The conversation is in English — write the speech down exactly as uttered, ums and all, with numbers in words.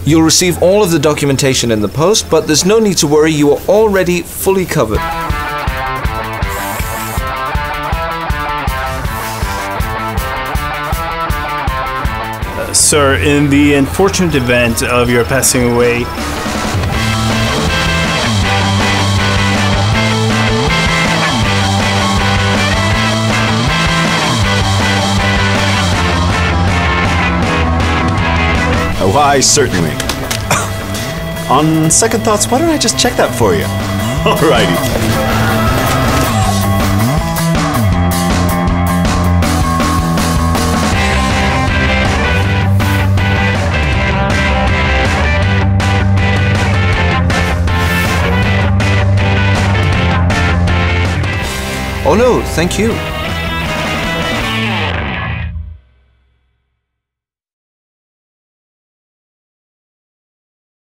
You'll receive all of the documentation in the post, but there's no need to worry, you are already fully covered. Uh, sir, in the unfortunate event of your passing away, Why, certainly. On second thoughts, why don't I just check that for you? Alrighty. Oh no, thank you.